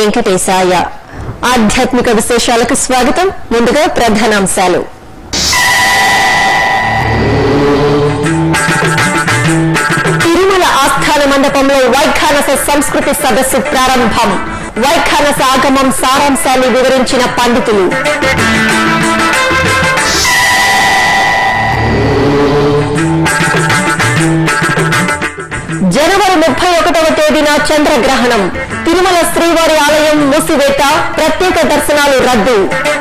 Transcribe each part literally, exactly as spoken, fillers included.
వెంకటేశాయ. ఆధ్యాత్మిక విశేషాలకు స్వాగతం. ముందుగా ప్రధానాంశాలు. తిరుమల ఆస్థాన మండపంలో వైఖానస సంస్కృతి సదస్సు ప్రారంభం. వైఖానస ఆగమం సారాంశాన్ని వివరించిన పండితులు. జనవరి ముప్పై ఒకటవ తేదీన చంద్రగ్రహణం. తిరుమల శ్రీవారి ఆలయం మూసివేత, ప్రత్యేక దర్శనాలు రద్దు.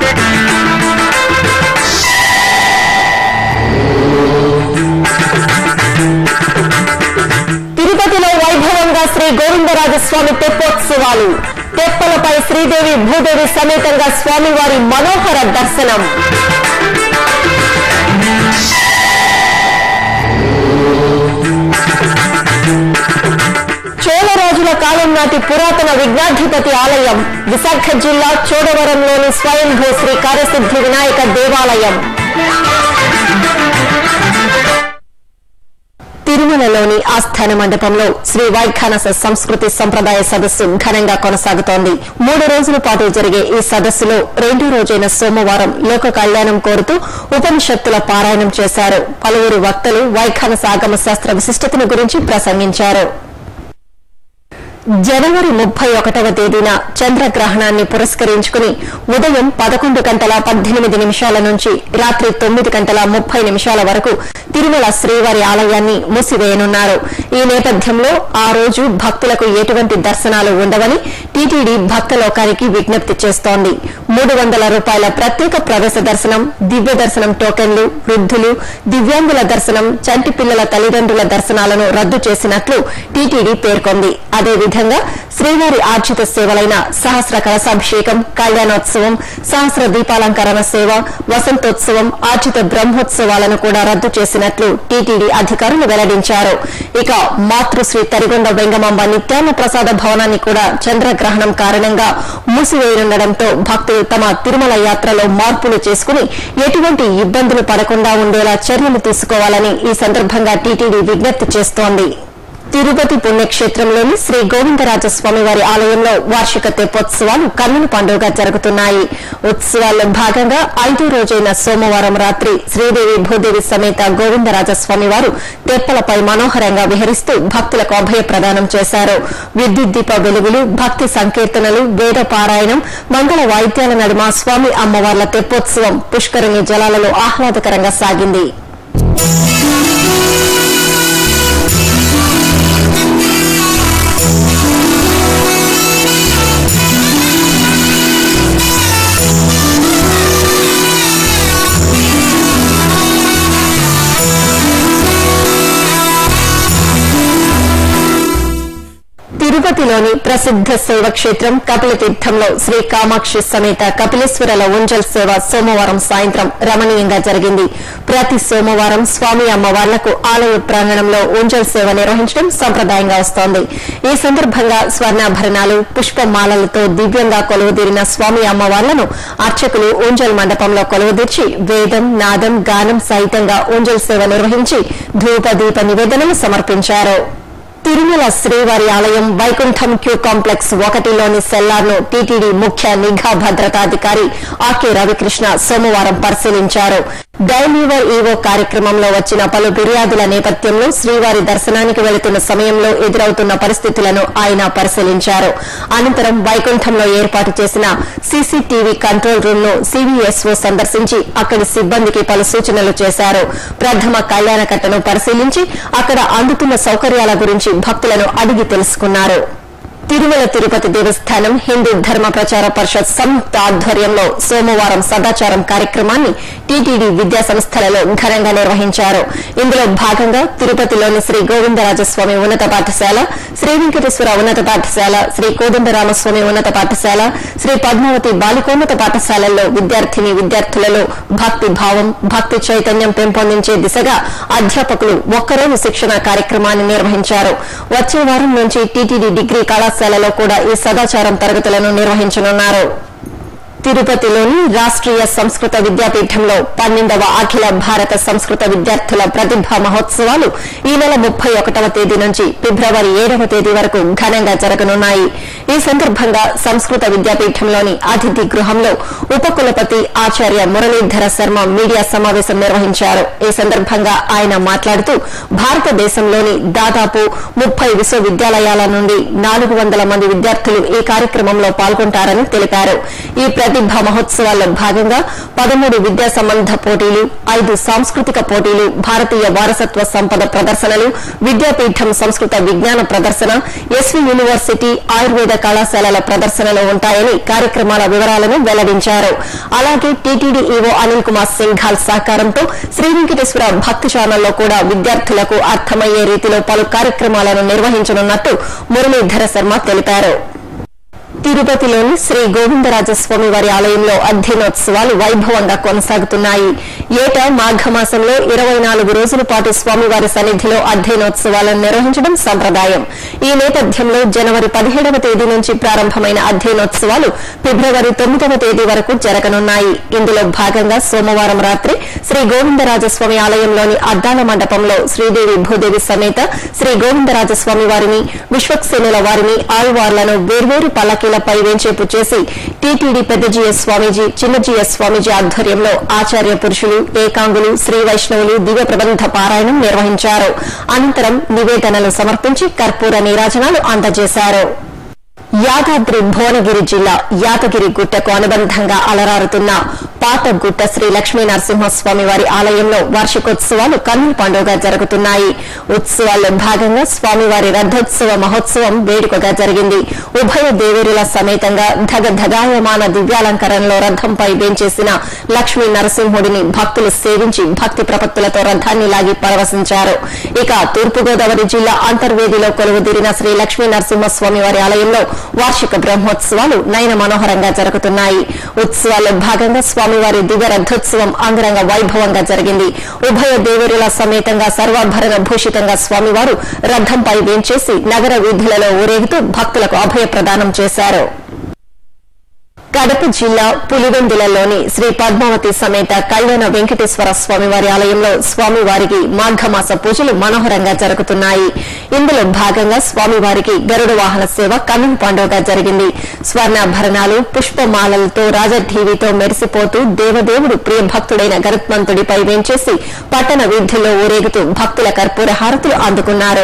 తిరుపతిలో వైభవంగా శ్రీ గోవిందరాజస్వామి తెప్పోత్సవాలు. తెప్పలపై శ్రీదేవి భూదేవి సమేతంగా స్వామివారి మనోహర దర్శనం. చోళరాజుల కాలం నాటి పురాతన విఘ్నాధిపతి ఆలయం. విశాఖ జిల్లా చోడవరంలోని స్వయంభూ శ్రీ కార్యసిద్ధి వినాయక దేవాలయం. తిరుమలలోని ఆస్థాన మండపంలో శ్రీ వైఖానస సంస్కృతి సంప్రదాయ సదస్సు ఘనంగా కొనసాగుతోంది. మూడు రోజుల పాటు జరిగే ఈ సదస్సులో రెండో రోజైన సోమవారం లోక కళ్యాణం కోరుతూ ఉపనిషత్తుల పారాయణం చేశారు. పలువురు వక్తలు వైఖానస ఆగమ శాస్త్ర విశిష్టతను గురించి ప్రసంగించారు. జనవరి ముప్పై ఒకటవ తేదీన చంద్రగ్రహణాన్ని పురస్కరించుకుని ఉదయం పదకొండు గంటల పద్దెనిమిది నిమిషాల నుంచి రాత్రి తొమ్మిది గంటల ముప్పై నిమిషాల వరకు తిరుమల శ్రీవారి ఆలయాన్ని మూసివేయనున్నారు. ఈ నేపథ్యంలో ఆ రోజు భక్తులకు ఎటువంటి దర్శనాలు ఉండవని టీటీడీ భక్తలోకానికి విజ్ఞప్తి చేస్తోంది. మూడు వందల రూపాయల ప్రత్యేక ప్రవేశ దర్శనం, దివ్య దర్శనం టోకెన్లు, వృద్ధులు, దివ్యాంగుల దర్శనం, చంటి పిల్లల తల్లిదండ్రుల దర్శనాలను రద్దు చేసినట్లు టీటీడీ పేర్కొంది. అదేవిధంగా శ్రీవారి ఆర్జిత సేవలైన సహస్ర కలశాభిషేకం, కళ్యాణోత్సవం, సహస్ర దీపాలంకరణ సేవ, వసంతోత్సవం, ఆర్జిత బ్రహ్మోత్సవాలను కూడా రద్దు చేసినట్లు టీటీడీ అధికారులు వెల్లడించారు. ఇక మాతృశ్రీ తరిగొండ వెంగమాంబ నిత్యాన్న ప్రసాద భవనాన్ని కూడా చంద్రగ్రహణం కారణంగా మూసివేయనుండటంతో భక్తులు తమ తిరుమల యాత్రలో మార్పులు చేసుకుని ఎటువంటి ఇబ్బందులు పడకుండా ఉండేలా చర్యలు తీసుకోవాలని ఈ సందర్భంగా టీటీడీ విజ్ఞప్తి చేస్తోంది. తిరుపతి పుణ్యక్షేత్రంలోని శ్రీ గోవిందరాజస్వామి వారి ఆలయంలో వార్షిక తెప్పోత్సవాలు కన్నుల పండుగగా జరుగుతున్నాయి. ఉత్సవాల్లో భాగంగా ఐదో రోజైన సోమవారం రాత్రి శ్రీదేవి భూదేవి సమేత గోవిందరాజస్వామి వారు తెప్పలపై మనోహరంగా విహరిస్తూ భక్తులకు అభయ ప్రదానం చేశారు. విద్యుత్ దీప వెలుగులు, భక్తి సంకీర్తనలు, వేద పారాయణం, మంగళ వాయిద్యాల నడుమ స్వామి అమ్మవార్ల తెప్పోత్సవం పుష్కరిణి జలాలలో ఆహ్లాదకరంగా సాగింది. తిరుపతిలోని ప్రసిద్ధ శైవక్షేత్రం కపిలతీర్థంలో శ్రీ కామాక్షి సమేత కపిలేశ్వరుల ఉంజల్ సేవ సోమవారం సాయంత్రం రమణీయంగా జరిగింది. ప్రతి సోమవారం స్వామి అమ్మవార్లకు ఆలయ ప్రాంగణంలో ఉంజల్ సేవ నిర్వహించడం సంప్రదాయంగా వస్తోంది. ఈ సందర్భంగా స్వర్ణాభరణాలు, పుష్పమాలలతో దివ్యంగా కొలువుదీరిన స్వామి అమ్మవార్లను అర్చకులు ఉంజల్ మండపంలో కొలువుదీర్చి వేదం, నాదం, గానం సహితంగా ఉంజల్ సేవ నిర్వహించి ధూప దీప నివేదనలు సమర్పించారు. తిరుమల శ్రీవారి ఆలయం వైకుంఠం క్యూ కాంప్లెక్స్ ఒకటిలోని సెల్లార్ను టీటీడీ ముఖ్య నిఘా భద్రతాధికారి ఆర్కే రవికృష్ణ సోమవారం పరిశీలించారు. డైలీవర్ ఈవో కార్యక్రమంలో వచ్చిన పలు ఫిర్యాదుల నేపథ్యంలో శ్రీవారి దర్శనానికి వెళుతున్న సమయంలో ఎదురవుతున్న పరిస్థితులను ఆయన పరిశీలించారు. అనంతరం వైకుంఠంలో ఏర్పాటు చేసిన సీసీటీవీ కంట్రోల్ రూమ్ ను సీవీఎస్ఓ సందర్శించి అక్కడి సిబ్బందికి పలు సూచనలు చేశారు. ప్రథమ కళ్యాణకట్టను పరిశీలించి అక్కడ అందుతున్న సౌకర్యాల గురించి భక్తులను అడిగి తెలుసుకున్నారు. తిరుమల తిరుపతి దేవస్థానం హిందూ ధర్మ ప్రచార పరిషత్ సంయుక్త ఆధ్వర్యంలో సోమవారం సదాచారం కార్యక్రమాన్ని టీటీడీ విద్యా సంస్థలలో ఘనంగా నిర్వహించారు. ఇందులో భాగంగా తిరుపతిలోని శ్రీ గోవిందరాజస్వామి ఉన్నత పాఠశాల, శ్రీ వెంకటేశ్వర ఉన్నత పాఠశాల, శ్రీ కోదండరామస్వామి ఉన్నత పాఠశాల, శ్రీ పద్మావతి బాలికోన్నత పాఠశాలల్లో విద్యార్థిని విద్యార్థులలో భక్తి భావం, భక్తి చైతన్యం పెంపొందించే దిశగా అధ్యాపకులు ఒక్కరోజు శిక్షణ కార్యక్రమాన్ని నిర్వహించారు. వచ్చే వారం నుంచి టీటీడీ డిగ్రీ కళాశాలలో కూడా ఈ సదాచారం తరగతులను నిర్వహించనున్నారు. తిరుపతిలోని రాష్ట్రీయ సంస్కృత విద్యాపీఠంలో పన్నెండవ అఖిల భారత సంస్కృత విద్యార్థుల ప్రతిభా మహోత్సవాలు ఈ నెల ముప్పై ఒకటవ తేదీ నుంచి ఫిబ్రవరి ఏడవ తేదీ వరకు ఘనంగా జరగనున్నాయి. ఈ సందర్భంగా సంస్కృత విద్యాపీఠంలోని అతిథి గృహంలో ఉపకులపతి ఆచార్య మురళీధర శర్మ మీడియా సమావేశం నిర్వహించారు. ఈ సందర్భంగా ఆయన మాట్లాడుతూ భారతదేశంలోని దాదాపు ముప్పై విశ్వవిద్యాలయాల నుండి నాలుగు వందల మంది విద్యార్థులు ఈ కార్యక్రమంలో పాల్గొంటారని తెలిపారు. ఈ ప్రతిభా మహోత్సవాల్లో భాగంగా పదమూడు విద్యా సంబంధ పోటీలు, ఐదు సాంస్కృతిక పోటీలు, భారతీయ వారసత్వ సంపద ప్రదర్శనలు, విద్యాపీఠం సంస్కృత విజ్ఞాన ప్రదర్శన, ఎస్వీ యూనివర్సిటీ ఆయుర్వేద కళాశాలల ప్రదర్శనలు ఉంటాయని కార్యక్రమాల వివరాలను వెల్లడించారు. అలాగే టీటీడీ ఈవో అనిల్ కుమార్ సింఘాల్ సహకారంతో శ్రీ వెంకటేశ్వర భక్తి ఛానల్లో కూడా విద్యార్థులకు అర్థమయ్యే రీతిలో పలు కార్యక్రమాలను నిర్వహించనున్నట్టు మురళీధర శర్మ తెలిపారు. తిరుపతిలోని శ్రీ గోవిందరాజస్వామి వారి ఆలయంలో అధ్యయనోత్సవాలు వైభవంగా కొనసాగుతున్నాయి. ఏటా మాఘమాసంలో ఇరవై నాలుగు రోజుల పాటు స్వామివారి సన్నిధిలో అధ్యయనోత్సవాలను నిర్వహించడం సంప్రదాయం. ఈ నేపథ్యంలో జనవరి పదిహేడవ తేదీ నుంచి ప్రారంభమైన అధ్యయనోత్సవాలు ఫిబ్రవరి తొమ్మిదవ తేదీ వరకు జరగనున్నాయి. ఇందులో భాగంగా సోమవారం రాత్రి శ్రీ గోవిందరాజస్వామి ఆలయంలోని అద్దాల మండపంలో శ్రీదేవి భూదేవి సమేత శ్రీ గోవిందరాజస్వామి వారిని, విశ్వక్సేనుల వారిని, ఆళ్వార్లను వేర్వేరు పల్లకి పై వేంచేపు చేసి టీటీడీ పెద్దజీఎస్ స్వామీజీ, చిన్నజీఎస్ స్వామీజీ ఆధ్వర్యంలో ఆచార్య పురుషులు, ఏకాంగులు, శ్రీ వైష్ణవులు దివ్య ప్రబంధ పారాయణం నిర్వహించారు. అనంతరం నివేదనలు సమర్పించి కర్పూర నీరాజనాలు అందజేశారు. యాదాద్రి భువనగిరి జిల్లా యాదగిరి గుట్టకు అనుబంధంగా అలరారుతున్న పాతగుట్ట శ్రీ లక్ష్మీ నరసింహస్వామి వారి ఆలయంలో వార్షికోత్సవాలు కన్నుల పండుగగా జరుగుతున్నాయి. ఉత్సవాల్లో భాగంగా స్వామివారి రథోత్సవ మహోత్సవం వేడుకగా జరిగింది. ఉభయ దేవేరుల సమేతంగా ధగధగాయమాన దివ్యాలంకరణలో రథంపై వేంచేసిన లక్ష్మీ నరసింహుడిని భక్తులు సేవించి భక్తి ప్రపత్తులతో రథాన్ని లాగి పరవశించారు. ఇక తూర్పుగోదావరి జిల్లా అంతర్వేదిలో కొలువుదీరిన శ్రీ లక్ష్మీ నరసింహస్వామి వారి ఆలయంలో వార్షిక బ్రహ్మోత్సవాలు నయన మనోహరంగా జరుగుతున్నాయి. ఉత్సవాల్లో భాగంగా స్వామివారి దివ్య రథోత్సవం అంగరంగ వైభవంగా జరిగింది. ఉభయ దేవేరుల సమేతంగా సర్వాభరణ భూషితంగా స్వామివారు రథంపై వేంచేసి నగర వీధులలో ఊరేగుతూ భక్తులకు అభయ ప్రదానం చేశారు. కడప జిల్లా పులివెందులలోని శ్రీ పద్మావతి సమేత కళ్యాణ వెంకటేశ్వర స్వామివారి ఆలయంలో స్వామివారికి మాఘమాస పూజలు మనోహరంగా జరుగుతున్నాయి. ఇందులో భాగంగా స్వామివారికి గరుడ వాహన సేవ కన్నుల పండుగగా జరిగింది. స్వర్ణాభరణాలు, పుష్పమాలలతో రాజఢీవితో మెరిసిపోతూ దేవదేవుడు ప్రియ భక్తుడైన గరుత్మంతుడిపై వేంచేసి పట్టణ వీధుల్లో ఊరేగుతూ భక్తుల కర్పూర హారతులు అందుకున్నారు.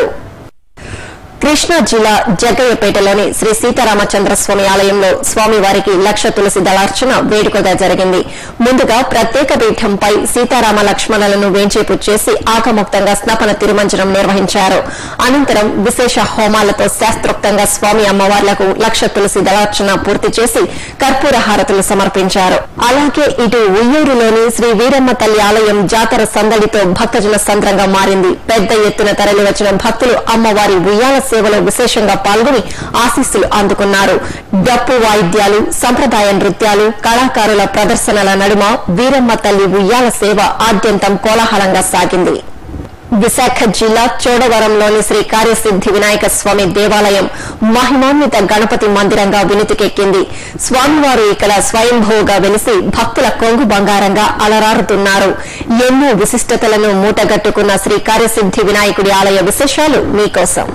కృష్ణా జిల్లా జగ్గయ్యపేటలోని శ్రీ సీతారామచంద్రస్వామి ఆలయంలో స్వామివారికి లక్ష తులసి దళార్చన వేడుకగా జరిగింది. ముందుగా ప్రత్యేక పీఠంపై సీతారామ లక్ష్మణులను వేంచేపు చేసి ఆకముక్తంగా స్నపన తిరుమంజనం నిర్వహించారు. అనంతరం విశేష హోమాలతో శాస్త్రోక్తంగా స్వామి అమ్మవార్లకు లక్ష తులసి దళార్చన పూర్తి చేసి కర్పూర హారతులు సమర్పించారు. అలాగే ఇటు ఉయ్యూరులోని శ్రీ వీరమ్మ తల్లి ఆలయం జాతర సందడితో భక్తజన సంద్రంగా మారింది. పెద్ద ఎత్తున తరలివచ్చిన భక్తులు అమ్మవారి ఉయ్యాల సేవలో విశేషంగా పాల్గొని ఆశీస్సులు అందుకున్నారు. డప్పు వాయిద్యాలు, సంప్రదాయ నృత్యాలు, కళాకారుల ప్రదర్శనల నడుమ వీరమ్మ తల్లి ఉయ్యాల సేవ ఆద్యంతం కోలాహలంగా సాగింది. విశాఖ జిల్లా చోడవరంలోని శ్రీ కార్యసిద్ధి వినాయక స్వామి దేవాలయం మహిమాన్విత గణపతి మందిరంగా వినుతికెక్కింది. స్వామివారు ఇక్కడ స్వయంభూగా వెలిసి భక్తుల కొంగు బంగారంగా అలరారుతున్నారు. ఎన్నో విశిష్టతలను మూటగట్టుకున్న శ్రీ కార్యసిద్ధి వినాయకుడి ఆలయ విశేషాలు మీకోసం.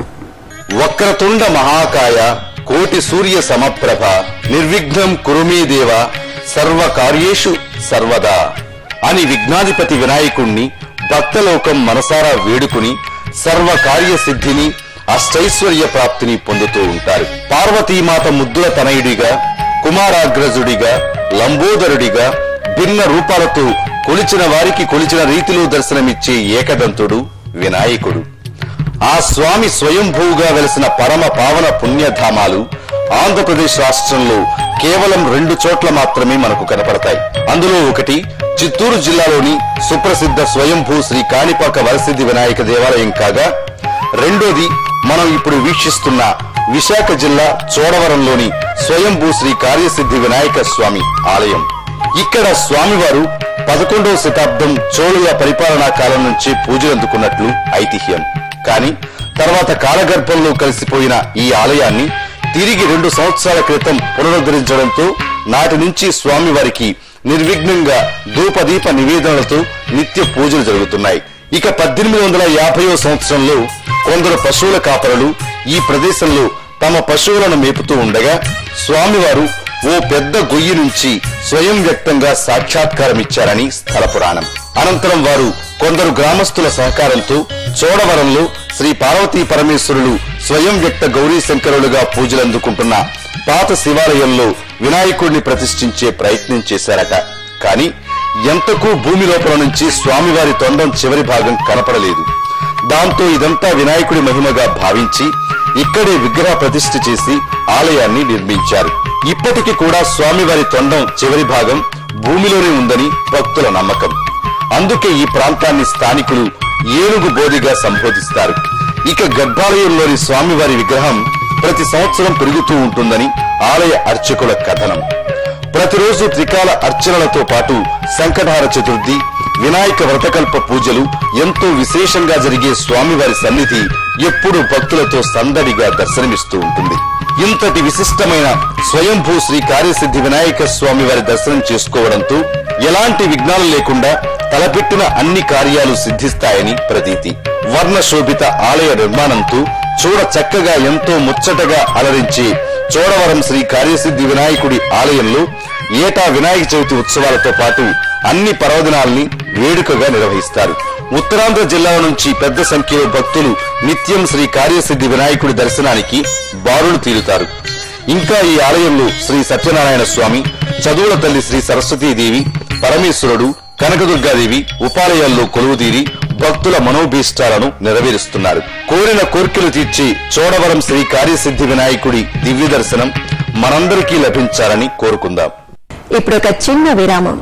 వక్రతుండ మహాకాయ కోటి సూర్య సమప్రభ నిర్విఘ్నం కురుమే దేవ సర్వకార్యేషు సర్వదా అని విఘ్నాధిపతి వినాయకుణ్ణి భక్తలోకం మనసారా వేడుకుని సర్వకార్య సిద్ధిని, అష్టైశ్వర్య ప్రాప్తిని పొందుతూ ఉంటారు. పార్వతీమాత ముద్దుల తనయుడిగా, కుమారాగ్రజుడిగా, లంబోదరుడిగా భిన్న రూపాలతో కొలిచిన వారికి కొలిచిన రీతిలో దర్శనమిచ్చే ఏకదంతుడు వినాయకుడు. ఆ స్వామి స్వయంభూగా వెలసిన పరమ పావన పుణ్యధామాలు ఆంధ్రప్రదేశ్ రాష్ట్రంలో కేవలం రెండు చోట్ల మాత్రమే మనకు కనపడతాయి. అందులో ఒకటి చిత్తూరు జిల్లాలోని సుప్రసిద్ధ స్వయంభూ శ్రీ కాణిపాక వరసిద్ధి వినాయక దేవాలయం కాగా, రెండోది మనం ఇప్పుడు వీక్షిస్తున్న విశాఖ జిల్లా చోడవరంలోని స్వయంభూ శ్రీ కార్యసిద్ధి వినాయక స్వామి ఆలయం. ఇక్కడ స్వామివారు పదకొండవ శతాబ్దం చోళుల పరిపాలనా కాలం నుంచి పూజలందుకున్నట్లు ఐతిహ్యం. కానీ తర్వాత కాలగర్భంలో కలిసిపోయిన ఈ ఆలయాన్ని తిరిగి రెండు సంవత్సరాల క్రితం పునరుద్ధరించడంతో నాటి నుంచి స్వామివారికి నిర్విఘ్నంగా ధూపదీప నివేదనలతో నిత్య పూజలు జరుగుతున్నాయి. ఇక పద్దెనిమిది వందల యాభైవ సంవత్సరంలో కొందరు పశువుల కాపరులు ఈ ప్రదేశంలో తమ పశువులను మేపుతూ ఉండగా స్వామివారు ఓ పెద్ద గొయ్యి నుంచి స్వయం వ్యక్తంగా సాక్షాత్కారమిచ్చారని స్థల పురాణం. అనంతరం వారు కొందరు గ్రామస్తుల సహకారంతో చోడవరంలో శ్రీ పార్వతీ పరమేశ్వరులు స్వయం వ్యక్త గౌరీ శంకరులుగా పూజలందుకుంటున్న పాత శివాలయంలో వినాయకుడిని ప్రతిష్ఠించే ప్రయత్నం చేశారట. కాని ఎంతకు భూమి లోపల నుంచి స్వామివారి తొండం చివరి భాగం కనపడలేదు. దాంతో ఇదంతా వినాయకుడి మహిమగా భావించి ఇక్కడే విగ్రహ ప్రతిష్ఠ చేసి ఆలయాన్ని నిర్మించారు. ఇప్పటికీ కూడా స్వామివారి తొండం చివరి భాగం భూమిలోనే ఉందని భక్తుల నమ్మకం. అందుకే ఈ ప్రాంతాన్ని స్థానికులు ఏనుగు బోధిగా సంబోధిస్తారు. ఇక గర్భాలయంలోని స్వామివారి విగ్రహం ప్రతి సంవత్సరం పెరుగుతూ ఉంటుందని ఆలయ అర్చకుల కథనం. ప్రతిరోజు త్రికాల అర్చనలతో పాటు సంకటహార చతుర్థి, వినాయక వ్రతకల్ప పూజలు ఎంతో విశేషంగా జరిగే స్వామివారి సన్నిధి ఎప్పుడూ భక్తులతో సందడిగా దర్శనమిస్తూ ఉంటుంది. ఇంతటి విశిష్టమైన స్వయంభూ శ్రీ కార్యసిద్ధి వినాయక స్వామి వారి దర్శనం చేసుకోవడంతో ఎలాంటి విఘ్నాలు లేకుండా తలపెట్టిన అన్ని కార్యాలు సిద్ధిస్తాయని ప్రతీతి. వర్ణ శోభిత ఆలయ నిర్మాణంతో చూడ చక్కగా ఎంతో ముచ్చటగా అలరించే చోడవరం శ్రీ కార్యసిద్ధి వినాయకుడి ఆలయంలో ఏటా వినాయక చవితి ఉత్సవాలతో పాటు అన్ని పర్వదినాల్ని వేడుకగా నిర్వహిస్తారు. ఉత్తరాంధ్ర జిల్లాల నుంచి పెద్ద సంఖ్యలో భక్తులు నిత్యం శ్రీ కార్యసిద్ధి వినాయకుడి దర్శనానికి బారులు తీరుతారు. ఇంకా ఈ ఆలయంలో శ్రీ సత్యనారాయణ స్వామి, చదువుల తల్లి శ్రీ సరస్వతీదేవి, పరమేశ్వరుడు, కనకదుర్గాదేవి ఉపాలయాల్లో కొలువుదీరి భక్తుల మనోభీష్టాలను నెరవేరుస్తున్నారు. కోరిన కోర్కెలు తీర్చి చోడవరం శ్రీ కార్యసిద్ధి వినాయకుడి దివ్య దర్శనం మనందరికీ లభించాలని కోరుకుందాం. ఇప్పుడు ఒక చిన్న విరామం.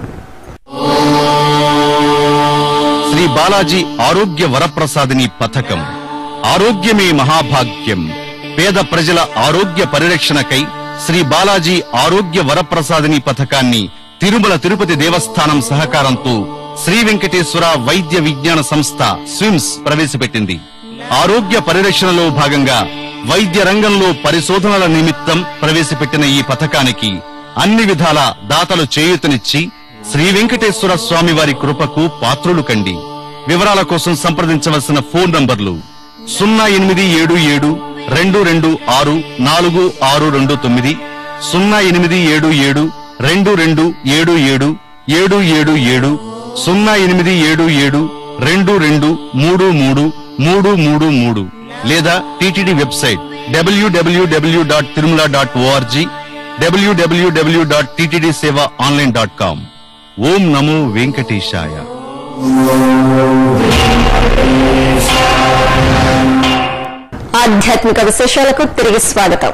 శ్రీ బాలాజీ ఆరోగ్య వరప్రసాదిని పథకం. ఆరోగ్యమే మహాభాగ్యం. పేద ప్రజల ఆరోగ్య పరిరక్షణకై శ్రీ బాలాజీ ఆరోగ్య వరప్రసాదిని పథకాన్ని తిరుమల తిరుపతి దేవస్థానం సహకారంతో శ్రీ వెంకటేశ్వర వైద్య విజ్ఞాన సంస్థ స్విమ్స్ ప్రవేశపెట్టింది. ఆరోగ్య పరిరక్షణలో భాగంగా వైద్య రంగంలో పరిశోధనల నిమిత్తం ప్రవేశపెట్టిన ఈ పథకానికి అన్ని విధాల దాతలు చేయూతనిచ్చి శ్రీ వెంకటేశ్వర స్వామి వారి కృపకు పాత్రులు కండి. వివరాల కోసం సంప్రదించవలసిన ఫోన్ నంబర్లు సున్నా ఎనిమిది ఏడు ఏడు రెండు రెండు ఆరు నాలుగు ఆరు రెండు తొమ్మిది, సున్నా ఎనిమిది ఏడు ఏడు రెండు రెండు ఏడు ఏడు ఏడు ఏడు ఏడు, సున్నా ఎనిమిది ఏడు ఏడు రెండు రెండు మూడు మూడు మూడు మూడు మూడు, లేదా TTD website W W W dot Tirumala dot O R G, W W W dot TTD seva online dot com. ఓం నమో వెంకటేశాయ. ఆధ్యాత్మిక విశేషాలకు తిరిగి స్వాగతం.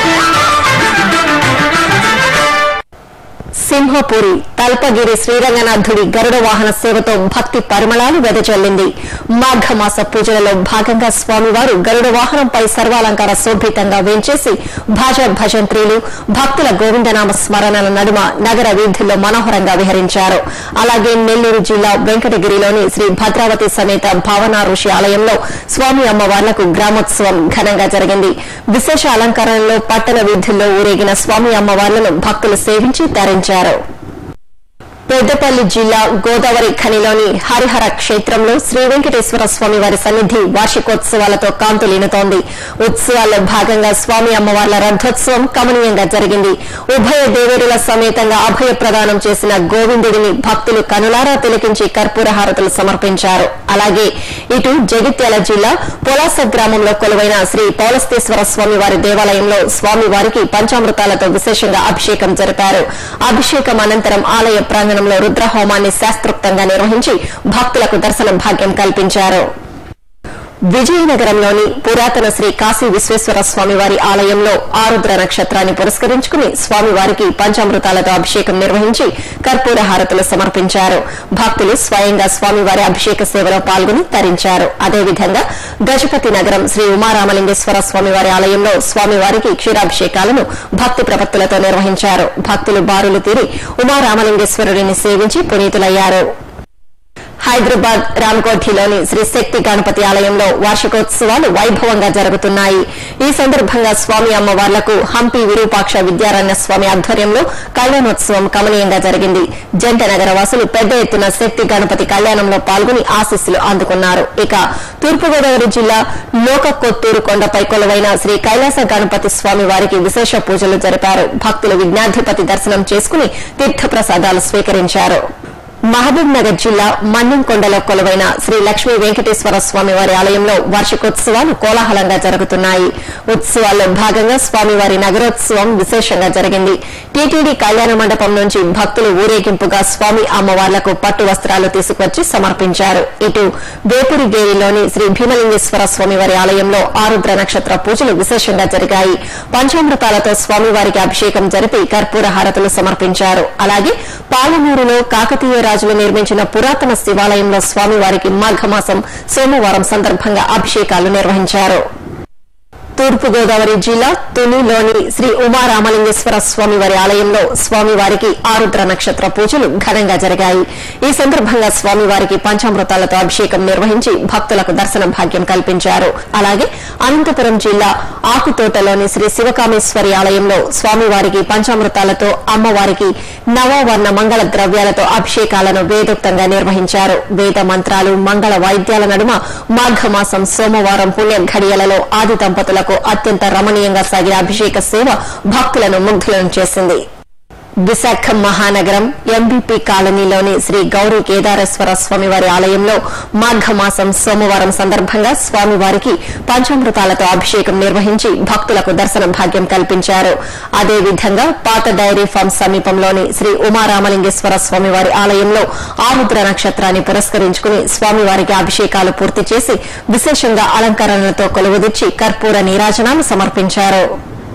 సింహపురి తల్పగిరి శ్రీరంగనాథుడి గరుడ వాహన సేవతో భక్తి పరిమళాలు వెదజల్లింది. మాఘమాస పూజలలో భాగంగా స్వామివారు గరుడ వాహనంపై సర్వాలంకార శోభితంగా వేంచేసి భాజా భజంత్రీలు, భక్తుల గోవిందనామ స్మరణల నడుమ నగర వీధుల్లో మనోహరంగా విహరించారు. అలాగే నెల్లూరు జిల్లా వెంకటగిరిలోని శ్రీ భద్రావతి సమేత భావనా ఋషి ఆలయంలో స్వామి అమ్మవార్లకు గ్రామోత్సవం ఘనంగా జరిగింది. విశేష అలంకరణలో పట్టణ వీధుల్లో ఊరేగిన స్వామి అమ్మవార్లను భక్తులు సేవించి తరించారు. పెద్దపల్లి జిల్లా గోదావరి ఖనిలోని హరిహర క్షేత్రంలో శ్రీ వెంకటేశ్వర స్వామి వారి సన్నిధి వార్షికోత్సవాలతో కాంతులీనుతోంది. ఉత్సవాల్లో భాగంగా స్వామి అమ్మవార్ల రథోత్సవం కమనీయంగా జరిగింది. ఉభయ దేవేరుల సమేతంగా అభయ ప్రదానం చేసిన గోవిందుడిని భక్తులు కనులారా తిలకించి కర్పూర హారతులు సమర్పించారు. అలాగే ఇటు జగిత్యాల జిల్లా పొలాస గ్రామంలో కొలువైన శ్రీ పౌలస్తేశ్వర స్వామి వారి దేవాలయంలో స్వామి వారికి పంచామృతాలతో విశేషంగా అభిషేకం జరిపారు. అభిషేకం అనంతరం ఆలయ ప్రాంగణం రుద్రహోమాన్ని శాస్త్రోక్తంగా నిర్వహించి భక్తులకు దర్శన భాగ్యం కల్పించారు. విజయనగరంలోని పురాతన శ్రీ కాశీ విశ్వేశ్వర స్వామివారి ఆలయంలో ఆరుద్ర నక్షత్రాన్ని పురస్కరించుకుని స్వామివారికి పంచామృతాలతో అభిషేకం నిర్వహించి కర్పూర హారతులు సమర్పించారు. భక్తులు స్వయంగా స్వామివారి అభిషేక సేవలో పాల్గొని తరించారు. అదేవిధంగా గజపతి నగరం శ్రీ ఉమారామలింగేశ్వర స్వామివారి ఆలయంలో స్వామివారికి క్షీరాభిషేకాలను భక్తి ప్రపత్తులతో నిర్వహించారు. భక్తులు బారులు తీరి ఉమారామలింగేశ్వరుడిని సేవించి పునీతులయ్యారు. హైదరాబాద్ రామకోఠిలోని శ్రీ శక్తి గణపతి ఆలయంలో వార్షికోత్సవాలు వైభవంగా జరుగుతున్నాయి. ఈ సందర్భంగా స్వామి అమ్మవార్లకు హంపి విరూపాక్ష విద్యారణ్య స్వామి ఆధ్వర్యంలో కళ్యాణోత్సవం కమనీయంగా జరిగింది. జంట నగర వాసులు పెద్ద ఎత్తున శక్తి గణపతి కళ్యాణంలో పాల్గొని ఆశీస్సులు అందుకున్నారు. ఇక తూర్పుగోదావరి జిల్లా లోక కొత్తూరు కొండపై కొలువైన శ్రీ కైలాస గణపతి స్వామి వారికి విశేష పూజలు జరిపారు. భక్తులు విఘ్నాధిపతి దర్శనం చేసుకుని తీర్థప్రసాదాలు స్వీకరించారు. మహబూబ్ నగర్ జిల్లా మన్యంకొండలో కొలువైన శ్రీ లక్ష్మీ వెంకటేశ్వర స్వామి వారి ఆలయంలో వార్షికోత్సవాలు కోలాహలంగా జరుగుతున్నాయి. ఉత్సవాల్లో భాగంగా స్వామివారి నగరోత్సవం విశేషంగా జరిగింది. టీటీడీ కళ్యాణ మండపం నుంచి భక్తులు ఊరేగింపుగా స్వామి అమ్మవార్లకు పట్టు వస్త్రాలు తీసుకొచ్చి సమర్పించారు. ఇటు వేపురిగేరిలోని శ్రీ భీమలింగేశ్వర స్వామివారి ఆలయంలో ఆరుద్ర నక్షత్ర పూజలు విశేషంగా జరిగాయి. పంచామృతాలతో స్వామివారికి అభిషేకం జరిపి కర్పూర హారతులు సమర్పించారు. అలాగే పాలమూరులో కాకతీయ రాజులు నిర్మించిన పురాతన శివాలయంలో స్వామివారికి మాఘమాసం సోమవారం సందర్భంగా అభిషేకాలు నిర్వహించారు. తూర్పుగోదావరి జిల్లా తునిలోని శ్రీ ఉమారామలింగేశ్వర స్వామివారి ఆలయంలో స్వామివారికి ఆరుద్ర నక్షత్ర పూజలు ఘనంగా జరిగాయి. ఈ సందర్భంగా స్వామివారికి పంచామృతాలతో అభిషేకం నిర్వహించి భక్తులకు దర్శన భాగ్యం కల్పించారు. అలాగే అనంతపురం జిల్లా ఆకుతోటలోని శ్రీ శివకామేశ్వరి ఆలయంలో స్వామివారికి పంచామృతాలతో అమ్మవారికి నవవర్ణ మంగళ ద్రవ్యాలతో అభిషేకాలను వేదోక్తంగా నిర్వహించారు. వేద మంత్రాలు మంగళ వాయిద్యాల నడుమ మాఘమాసం సోమవారం పుణ్య ఘడియలలో ఆది దంపతులకు అత్యంత రమణీయంగా సాగిన అభిషేక సేవ భక్తులను ముగ్ధులను చేసింది. విశాఖ మహానగరం ఎంబీపీ కాలనీలోని శ్రీ గౌరీ కేదారేశ్వర స్వామివారి ఆలయంలో మాఘమాసం సోమవారం సందర్భంగా స్వామివారికి పంచామృతాలతో అభిషేకం నిర్వహించి భక్తులకు దర్శన భాగ్యం కల్పించారు. అదేవిధంగా పాత డైరీ ఫార్మ్ సమీపంలోని శ్రీ ఉమారామలింగేశ్వర స్వామివారి ఆలయంలో ఆరుద్ర నక్షత్రాన్ని పురస్కరించుకుని స్వామివారికి అభిషేకాలు పూర్తి చేసి విశేషంగా అలంకరణలతో కొలువుదీర్చి కర్పూర నీరాజనాలు సమర్పించారు.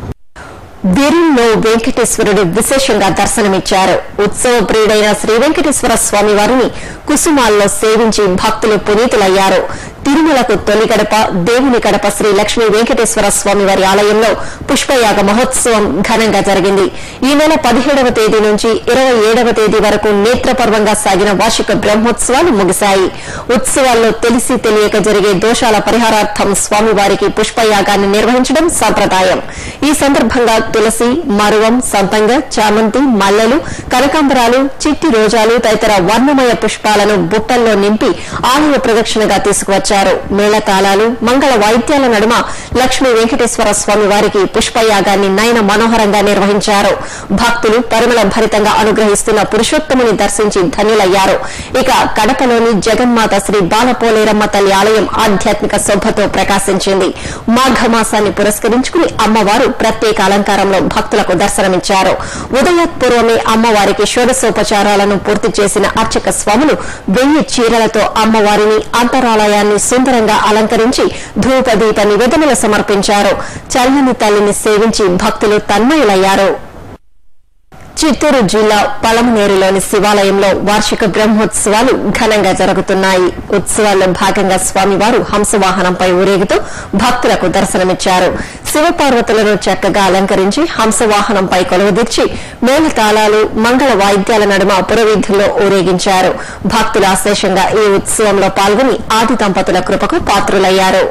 వీరిలో వెంకటేశ్వరుడు విశేషంగా దర్శనమిచ్చారు. ఉత్సవ ప్రియుడైన శ్రీ వెంకటేశ్వర స్వామి వారిని కుసుమాల్లో సేవించి భక్తులు పునీతులయ్యారు. తిరుమలకు తొలి గడప దేవుని గడప శ్రీ లక్ష్మీ వెంకటేశ్వర స్వామి వారి ఆలయంలో పుష్పయాగ మహోత్సవం ఘనంగా జరిగింది. ఈ నెల పదిహేడవ తేదీ నుంచి ఇరవై ఏడవ తేదీ వరకు నేత్రపర్వంగా సాగిన వార్షిక బ్రహ్మోత్సవాలు ముగిశాయి. ఉత్సవాల్లో తెలిసి తెలియక జరిగే దోషాల పరిహారార్థం స్వామివారికి పుష్పయాగాన్ని నిర్వహించడం సంప్రదాయం. ఈ సందర్భంగా తులసి, మరువం, సంతంగ, చామంతి, మల్లెలు, కనకాంబరాలు, చిట్టి రోజాలు తదితర వర్ణమయ పుష్పాలను బుట్టల్లో నింపి ఆలయ ప్రదక్షిణగా తీసుకువచ్చారు. మేళతాళాలు, మంగళ వాయిద్యాల నడుమ లక్ష్మీ వెంకటేశ్వర స్వామి వారికి పుష్పయాగాన్ని నయన మనోహరంగా నిర్వహించారు. భక్తులు పరిమళ భరితంగా అనుగ్రహిస్తున్న పురుషోత్తముని దర్శించి ధన్యులయ్యారు. ఇక కడపలోని జగన్మాత శ్రీ బాలపోలేరమ్మ తల్లి ఆలయం ఆధ్యాత్మిక శోభతో ప్రకాశించింది. మాఘమాసాన్ని పురస్కరించుకుని అమ్మవారు ప్రత్యేక అలంకారంలో భక్తులకు దర్శనమిచ్చారు. ఉదయపూర్వమే అమ్మవారికి షోడశోపచారాలను పూర్తి చేసిన అర్చక స్వాములు వెయ్యి చీరలతో అమ్మవారిని అంతరాలయాన్ని సుందరంగా అలంకరించి ధూపదీప నివేదనలు సమర్పించారు. చల్లని తల్లిని సేవించి భక్తులు తన్మయులయ్యారు. చిత్తూరు జిల్లా పలమనేరులోని శివాలయంలో వార్షిక బ్రహ్మోత్సవాలు ఘనంగా జరుగుతున్నాయి. ఉత్సవాల్లో భాగంగా స్వామివారు హంసవాహనంపై ఊరేగుతూ భక్తులకు దర్శనమిచ్చారు. శివపార్వతులను చక్కగా అలంకరించి హంసవాహనంపై కొలువుదీర్చి మేళతాళాలు, మంగళ వాయిద్యాల నడుమ పురవీధుల్లో ఊరేగించారు. భక్తులు అశేషంగా ఈ ఉత్సవంలో పాల్గొని ఆది దంపతుల కృపకు పాత్రులయ్యారు.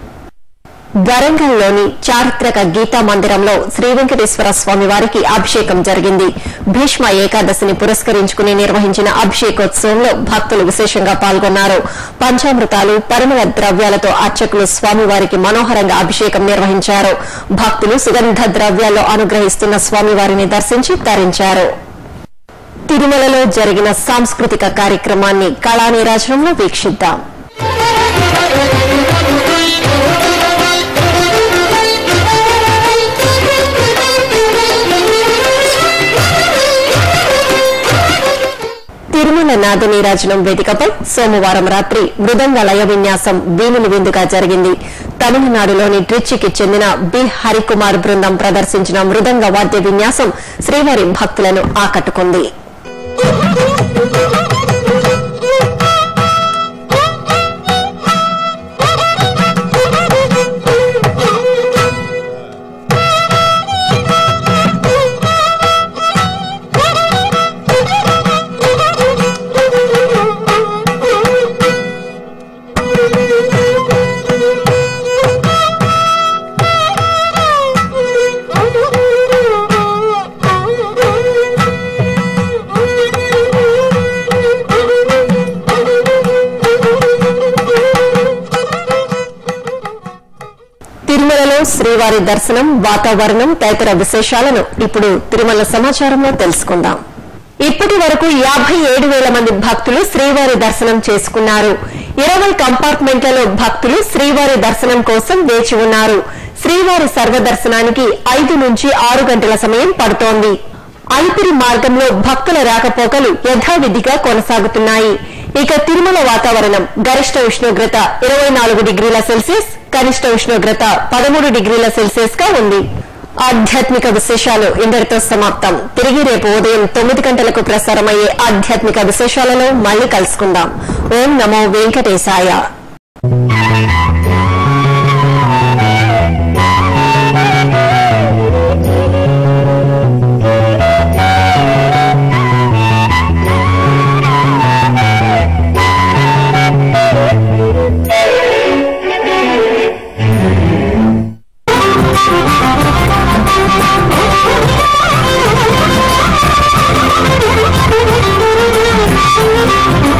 వరంగల్లోని చారిత్రక గీతా మందిరంలో శ్రీ వెంకటేశ్వర స్వామి వారికి అభిషేకం జరిగింది. భీష్మ ఏకాదశిని పురస్కరించుకుని నిర్వహించిన అభిషేకోత్సవంలో భక్తులు విశేషంగా పాల్గొన్నారు. పంచామృతాలు, పరిమళ ద్రవ్యాలతో అర్చకులు స్వామివారికి మనోహరంగా అభిషేకం నిర్వహించారు. భక్తులు సుగంధ ద్రవ్యాల్లో అనుగ్రహిస్తున్న స్వామివారిని దర్శించి తరించారు. తిరుమలలో జరిగిన సాంస్కృతిక కార్యక్రమాన్ని కళా నీరాజనంలో వీక్షిద్దాం. తిరుమల నాదనీరాజనం వేదికపై సోమవారం రాత్రి మృదంగ లయ విన్యాసం వీణులు విందుగా జరిగింది. తమిళనాడులోని ట్రిచ్చికి చెందిన బి హరికుమార్ బృందం ప్రదర్శించిన మృదంగ వాద్య విన్యాసం శ్రీవారి భక్తులను ఆకట్టుకుంది. క్షేత్రంలో శ్రీవారి దర్శనం, వాతావరణం తదితర విశేషాలను ఇప్పుడు తిరుమల సమాచారంలో తెలుసుకుందాం. ఇప్పటి వరకు యాభై ఏడు వేల మంది భక్తులు శ్రీవారి దర్శనం చేసుకున్నారు. ఇరవై కంపార్ట్మెంట్లలో భక్తులు శ్రీవారి దర్శనం కోసం వేచి ఉన్నారు. శ్రీవారి సర్వదర్శనానికి ఐదు నుంచి ఆరు గంటల సమయం పడుతోంది. అలిపిరి మార్గంలో భక్తుల రాకపోకలు యథావిధిగా కొనసాగుతున్నాయి. ఇక తిరుమల వాతావరణం గరిష్ట ఉష్ణోగ్రత ఇరవై నాలుగు డిగ్రీల సెల్సియస్, కనిష్ట ఉష్ణోగ్రత పదమూడు డిగ్రీల సెల్సియస్ గా ఉంది. ఆధ్యాత్మిక విశేషాలు ఇంతటితో సమాప్తం. తిరిగి రేపు ఉదయం తొమ్మిది గంటలకు ప్రసారమయ్యే ఆధ్యాత్మిక విశేషాలలో మళ్లీ కలుసుకుందాం. ఓం నమో వెంకటేశాయ. Thank you.